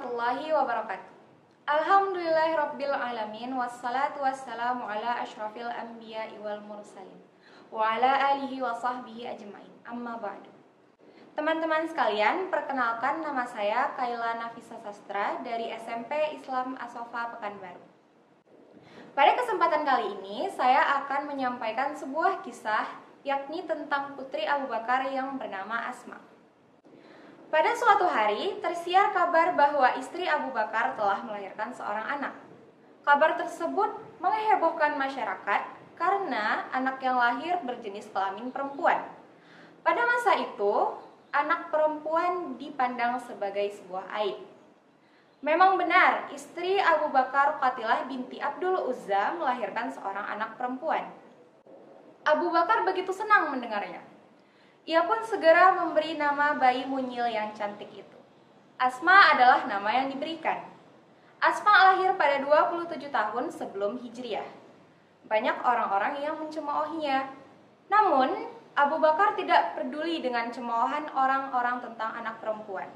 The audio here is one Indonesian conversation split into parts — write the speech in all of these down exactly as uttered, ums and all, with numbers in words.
warahmatullahi wabarakatuh. Alhamdulillahirabbil alamin wassalatu wassalamu ala asyrafil anbiya'i wal mursalin wa ala alihi wa sahbihi ajmain. Amma ba'du. Teman-teman sekalian, perkenalkan nama saya Kaila Nafisa Sastra dari S M P Islam As-Sofa Pekanbaru. Pada kesempatan kali ini, saya akan menyampaikan sebuah kisah, yakni tentang putri Abu Bakar yang bernama Asma. Pada suatu hari, tersiar kabar bahwa istri Abu Bakar telah melahirkan seorang anak. Kabar tersebut menghebohkan masyarakat karena anak yang lahir berjenis kelamin perempuan. Pada masa itu, anak perempuan dipandang sebagai sebuah aib. Memang benar, istri Abu Bakar Qatilah binti Abdul Uzza melahirkan seorang anak perempuan. Abu Bakar begitu senang mendengarnya. Ia pun segera memberi nama bayi mungil yang cantik itu. Asma adalah nama yang diberikan. Asma lahir pada dua puluh tujuh tahun sebelum Hijriah. Banyak orang-orang yang mencemoohinya. Namun, Abu Bakar tidak peduli dengan cemoohan orang-orang tentang anak perempuan.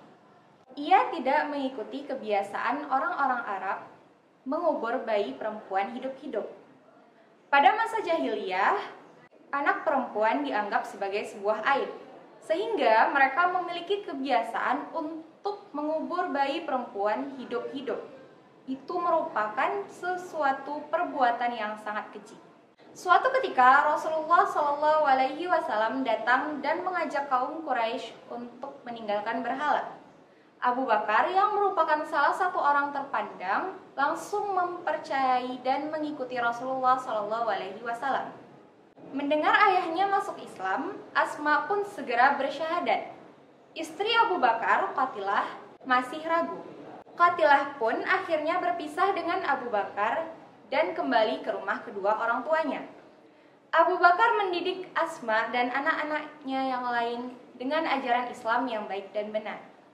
Ia tidak mengikuti kebiasaan orang-orang Arab mengubur bayi perempuan hidup-hidup. Pada masa jahiliyah, anak perempuan dianggap sebagai sebuah aib, sehingga mereka memiliki kebiasaan untuk mengubur bayi perempuan hidup-hidup. Itu merupakan sesuatu perbuatan yang sangat keji. Suatu ketika Rasulullah Shallallahu Alaihi Wasallam datang dan mengajak kaum Quraisy untuk meninggalkan berhala. Abu Bakar yang merupakan salah satu orang terpandang langsung mempercayai dan mengikuti Rasulullah Shallallahu Alaihi Wasallam. Mendengar ayahnya masuk Islam, Asma pun segera bersyahadat. Istri Abu Bakar, Qatilah, masih ragu. Qatilah pun akhirnya berpisah dengan Abu Bakar dan kembali ke rumah kedua orang tuanya. Abu Bakar mendidik Asma dan anak-anaknya yang lain dengan ajaran Islam yang baik dan benar.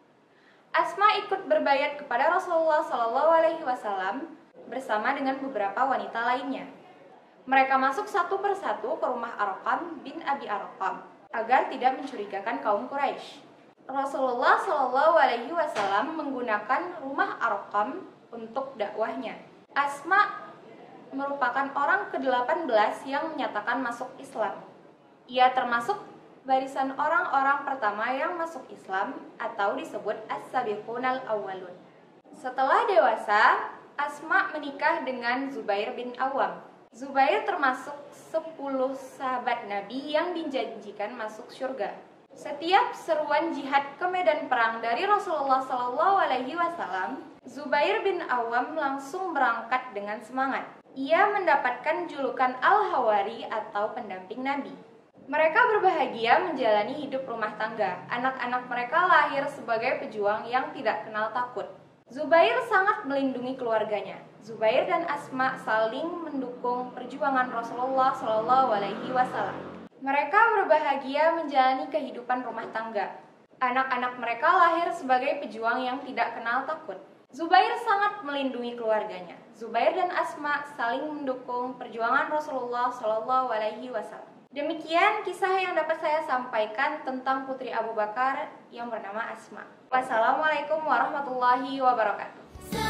Asma ikut berbayat kepada Rasulullah Shallallahu Alaihi Wasallam bersama dengan beberapa wanita lainnya. Mereka masuk satu persatu ke rumah Arqam bin Abi Arqam agar tidak mencurigakan kaum Quraisy. Rasulullah Shallallahu Alaihi Wasallam menggunakan rumah Arqam untuk dakwahnya. Asma merupakan orang ke delapan belas yang menyatakan masuk Islam. Ia termasuk barisan orang-orang pertama yang masuk Islam atau disebut as-sabiqunal awwalun. Setelah dewasa, Asma menikah dengan Zubair bin Awam. Zubair termasuk sepuluh sahabat Nabi yang dijanjikan masuk surga. Setiap seruan jihad ke medan perang dari Rasulullah Shallallahu Alaihi Wasallam, Zubair bin Awam langsung berangkat dengan semangat. Ia mendapatkan julukan Al-Hawari atau pendamping Nabi. Mereka berbahagia menjalani hidup rumah tangga. Anak-anak mereka lahir sebagai pejuang yang tidak kenal takut. Zubair sangat melindungi keluarganya. Zubair dan Asma saling mendukung perjuangan Rasulullah Shallallahu Alaihi Wasallam. Mereka berbahagia menjalani kehidupan rumah tangga. Anak-anak mereka lahir sebagai pejuang yang tidak kenal takut. Zubair sangat melindungi keluarganya. Zubair dan Asma saling mendukung perjuangan Rasulullah Shallallahu Alaihi Wasallam. Demikian kisah yang dapat saya sampaikan tentang putri Abu Bakar yang bernama Asma. Wassalamualaikum warahmatullahi wabarakatuh.